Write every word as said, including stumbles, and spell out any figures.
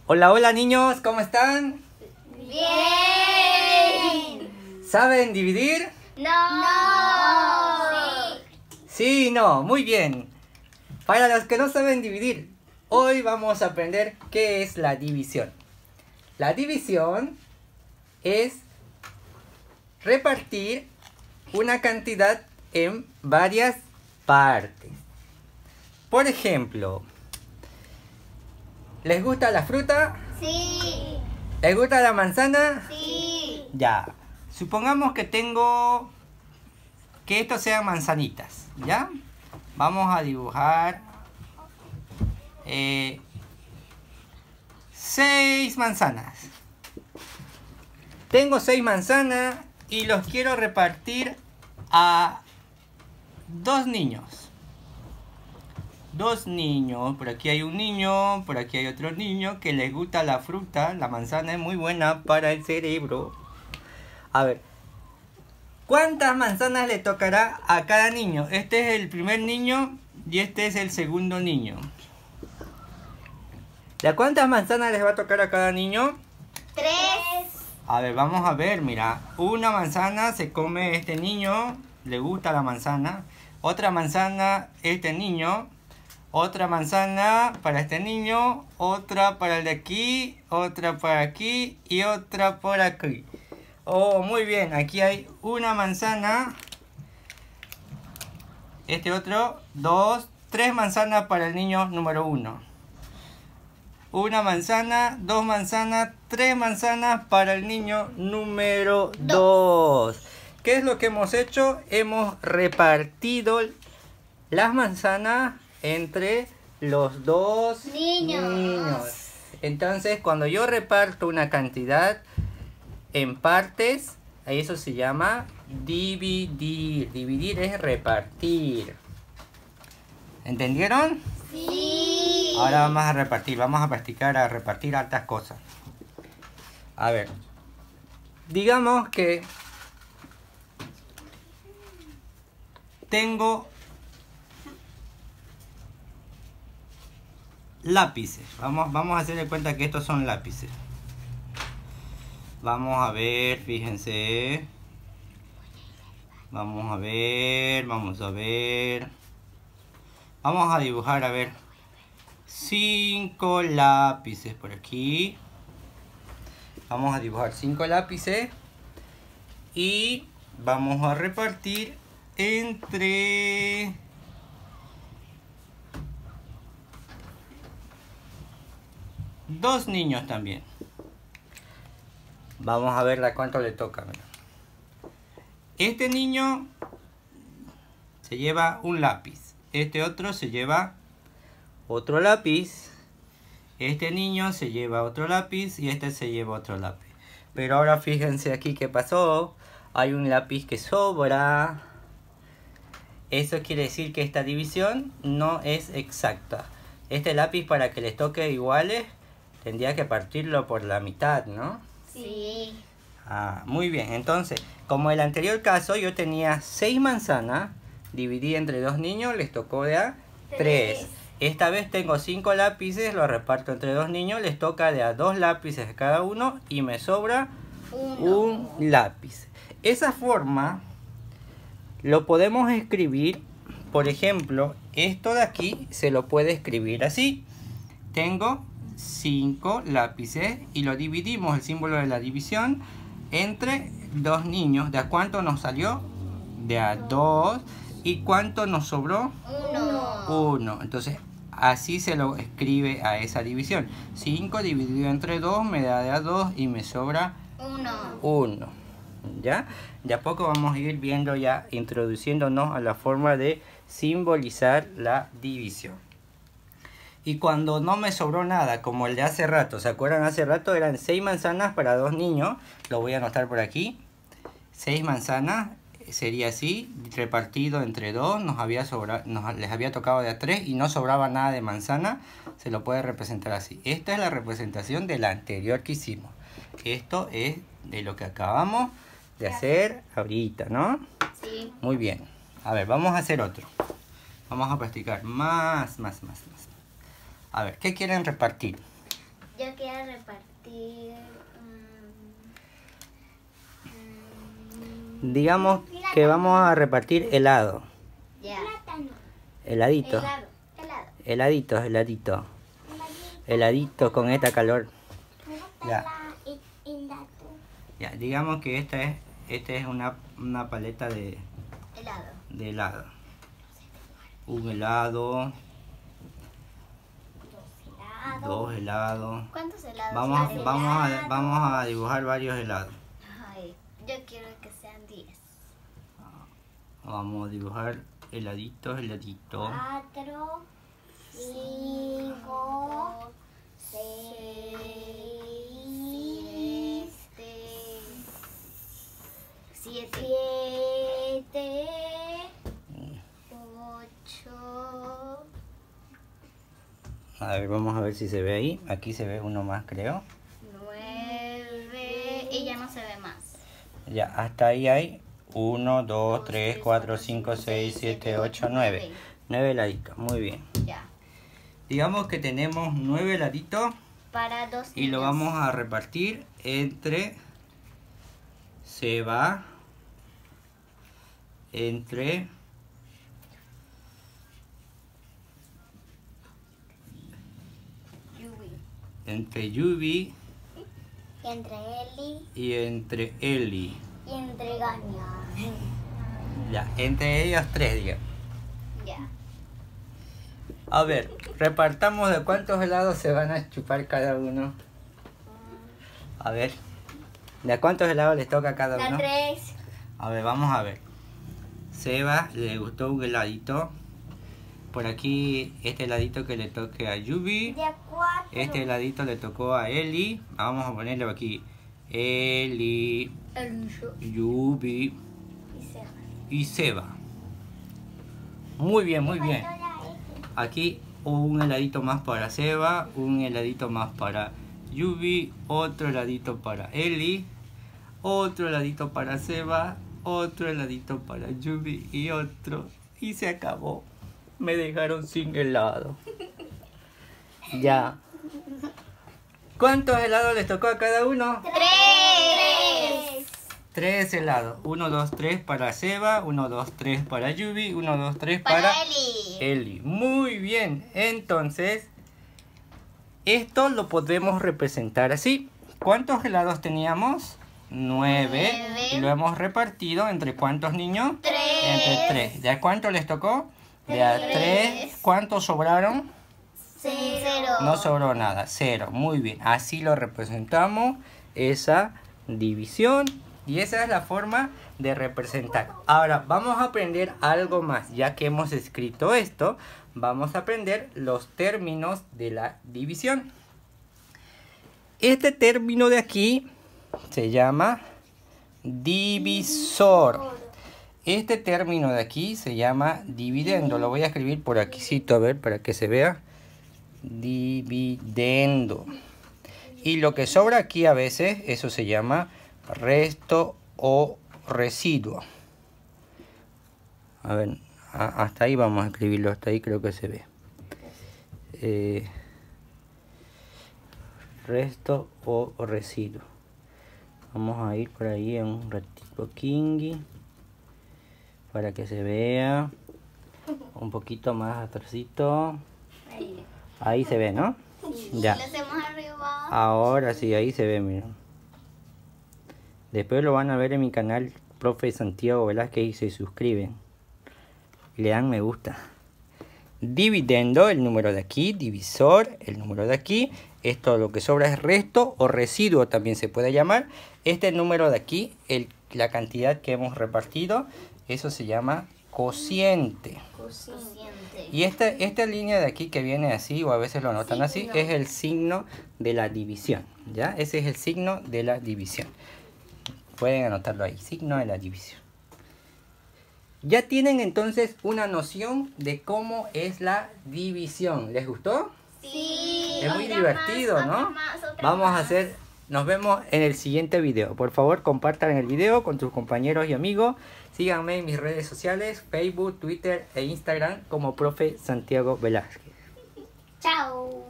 Hola, hola niños, ¿cómo están? Bien. ¿Saben dividir? No. No. Sí. Sí, no, muy bien. Para los que no saben dividir, hoy vamos a aprender qué es la división. La división es repartir una cantidad en varias partes. Por ejemplo, ¿les gusta la fruta? Sí. ¿Les gusta la manzana? Sí. Ya. Supongamos que tengo que estos sean manzanitas, ¿ya? Vamos a dibujar eh, seis manzanas. Tengo seis manzanas y los quiero repartir a dos niños. Dos niños, por aquí hay un niño, por aquí hay otro niño que les gusta la fruta. La manzana es muy buena para el cerebro. A ver, ¿cuántas manzanas le tocará a cada niño? Este es el primer niño y este es el segundo niño. ¿De cuántas manzanas les va a tocar a cada niño? Tres. A ver, vamos a ver, mira. Una manzana se come este niño, le gusta la manzana. Otra manzana, este niño. Otra manzana para este niño. Otra para el de aquí. Otra para aquí. Y otra por aquí. Oh, muy bien. Aquí hay una manzana. Este otro. Dos. Tres manzanas para el niño número uno. Una manzana. Dos manzanas. Tres manzanas para el niño número dos. ¿Qué es lo que hemos hecho? Hemos repartido las manzanas entre los dos Niños. niños. Entonces, cuando yo reparto una cantidad en partes, eso se llama dividir. Dividir es repartir. ¿Entendieron? Sí. Ahora vamos a repartir. Vamos a practicar a repartir altas cosas. A ver. Digamos que tengo lápices. Vamos, vamos a hacer de cuenta que estos son lápices. Vamos a ver, fíjense. Vamos a ver, vamos a ver. Vamos a dibujar, a ver. Cinco lápices por aquí. Vamos a dibujar cinco lápices. Y vamos a repartir entre dos niños también. Vamos a ver a cuánto le toca. Mira. Este niño se lleva un lápiz. Este otro se lleva otro lápiz. Este niño se lleva otro lápiz y este se lleva otro lápiz. Pero ahora fíjense aquí qué pasó. Hay un lápiz que sobra. Eso quiere decir que esta división no es exacta. Este lápiz, para que les toque iguales, tendría que partirlo por la mitad, ¿no? Sí. Ah, muy bien. Entonces, como el anterior caso, yo tenía seis manzanas, dividí entre dos niños, les tocó de a tres. Tres. Esta vez tengo cinco lápices, los reparto entre dos niños, les toca de a dos lápices cada uno y me sobra Uno. un lápiz. Esa forma lo podemos escribir, por ejemplo, esto de aquí se lo puede escribir así. Tengo cinco lápices y lo dividimos, el símbolo de la división, entre dos niños. ¿De a cuánto nos salió? De a dos. ¿Y cuánto nos sobró? Uno. Uno. Entonces, así se lo escribe a esa división. cinco dividido entre dos me da de a dos y me sobra Uno. uno. ¿Ya? De a poco vamos a ir viendo ya, introduciéndonos a la forma de simbolizar la división. Y cuando no me sobró nada, como el de hace rato, ¿se acuerdan? Hace rato eran seis manzanas para dos niños. Lo voy a anotar por aquí. seis manzanas, sería así, repartido entre dos. Nos había sobra, nos, les había tocado de a tres y no sobraba nada de manzana. Se lo puede representar así. Esta es la representación de la anterior que hicimos. Esto es de lo que acabamos de hacer ahorita, ¿no? Sí. Muy bien. A ver, vamos a hacer otro. Vamos a practicar más, más, más, más. A ver, ¿qué quieren repartir? Yo quiero repartir. mm, mm, Digamos que vamos a repartir helado. Ya. Heladito. Helado. Helado. Heladito, heladito. Heladito con esta calor. Ya. Ya, digamos que esta es, esta es una, una paleta de, Helado. de helado. Un helado, dos helados. ¿Cuántos helados? Vamos, hay? vamos, a, vamos a dibujar varios helados. Ay, yo quiero que sean diez. Vamos a dibujar heladitos, heladitos. Cuatro, cinco, seis, siete, siete, ocho. A ver, vamos a ver si se ve ahí. Aquí se ve uno más, creo. Nueve y ya no se ve más. Ya, hasta ahí hay uno, dos, tres, cuatro, cinco, seis, siete, ocho, nueve. nueve heladitos, muy bien. Ya. Digamos que tenemos nueve heladitos Para dos y lo niños. vamos a repartir entre Seba, entre Yubi. entre Yubi Y entre Eli y entre Eli. y entre Gania. Ya, entre ellos tres, digamos. Ya. A ver, repartamos de cuántos helados se van a chupar cada uno. A ver, ¿de a cuántos helados les toca a cada La uno? tres. A ver, vamos a ver. Seba le gustó un heladito. Por aquí, este heladito que le toque a Yubi. De a cuatro. Este heladito le tocó a Eli. Vamos a ponerle aquí. Eli, El yo. Yubi Y Seba. y Seba. Muy bien, muy bien. Aquí un heladito más para Seba, un heladito más para Yubi, otro heladito para Eli, otro heladito para Seba, otro heladito para Yubi y otro. Y se acabó. Me dejaron sin helado. Ya. ¿Cuántos helados les tocó a cada uno? Tres. Tres helados. Uno, dos, tres para Seba, uno, dos, tres para Yubi, uno, dos, tres para, Para Eli. Eli. Muy bien. Entonces, esto lo podemos representar así. ¿Cuántos helados teníamos? Nueve. Nueve. Y lo hemos repartido entre ¿cuántos niños? Tres. Entre tres. ¿De a cuánto les tocó? De a Tres. tres. ¿Cuántos sobraron? Cero. No sobró nada. Cero. Muy bien. Así lo representamos. Esa división. Y esa es la forma de representar. Ahora vamos a aprender algo más. Ya que hemos escrito esto, vamos a aprender los términos de la división. Este término de aquí se llama divisor. Este término de aquí se llama dividendo. Lo voy a escribir por aquí, a ver, para que se vea. Dividendo. Y lo que sobra aquí a veces, eso se llama resto o residuo. A ver, a, hasta ahí vamos a escribirlo, hasta ahí creo que se ve. Eh, resto o residuo. Vamos a ir por ahí en un ratito, Kingi, para que se vea un poquito más atrásito. Ahí. Ahí se ve, ¿no? Ya. Lo hacemos arriba. Ahora sí, ahí se ve, miren. Después lo van a ver en mi canal, Profe Santiago Velázquez, y se suscriben. Le dan me gusta. Dividendo, el número de aquí. Divisor, el número de aquí. Esto lo que sobra es resto o residuo, también se puede llamar. Este número de aquí, el, la cantidad que hemos repartido, eso se llama cociente. Cociente. Y esta, esta línea de aquí que viene así, o a veces lo notan así, Signo. es el signo de la división. ¿Ya? Ese es el signo de la división. Pueden anotarlo ahí, signo de la división. Ya tienen entonces una noción de cómo es la división. ¿Les gustó? Sí. Es muy otra divertido, más, ¿no? otra más, otra Vamos a más. hacer, nos vemos en el siguiente video. Por favor, compartan el video con tus compañeros y amigos. Síganme en mis redes sociales, Facebook, Twitter e Instagram como Profe Santiago Velázquez. Chao.